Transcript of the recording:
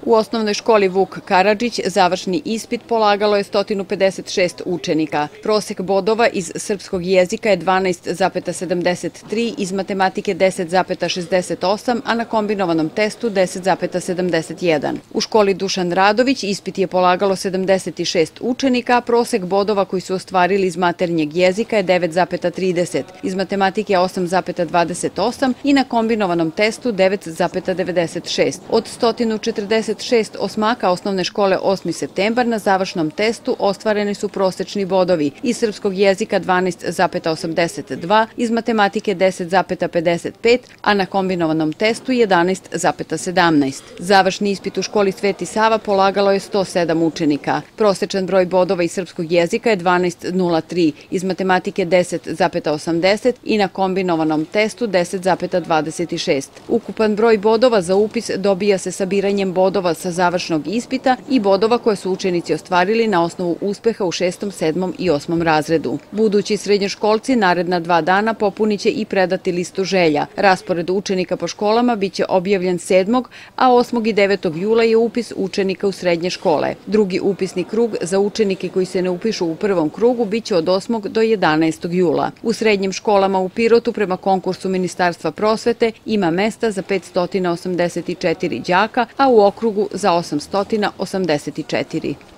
U osnovnoj školi Vuk Karadžić završni ispit polagalo je 156 učenika. Prosek bodova iz srpskog jezika je 12,73, iz matematike 10,68, a na kombinovanom testu 10,71. U školi Dušan Radović ispit je polagalo 76 učenika, a prosek bodova koji su ostvarili iz maternjeg jezika je 9,30, iz matematike 8,28 i na kombinovanom testu 9,96. Od 146 osmaka osnovne škole 8. septembar na završnom testu ostvareni su prosečni bodovi iz srpskog jezika 12,82, iz matematike 10,55, a na kombinovanom testu 11,17. Završni ispit u školi Sveti Sava polagalo je 107 učenika. Prosečan broj bodova iz srpskog jezika je 12,03, iz matematike 10,80 i na kombinovanom testu 10,26. Ukupan broj bodova za upis dobija se sabiranjem bodova sa završnog ispita i bodova koje su učenici ostvarili na osnovu uspeha u 6., 7. i 8. razredu. Budući srednjoškolci naredna 2 dana popuniće i predati listu želja. Raspored učenika po školama biće objavljen 7. a 8. i 9. jula je upis učenika u srednje škole. Drugi upisni krug za učenike koji se ne upišu u prvom krugu biće od 8. do 11. jula. U srednjim školama u Pirotu prema konkursu Ministarstva prosvete ima mesta za 584 đaka, a u okrugu za 884.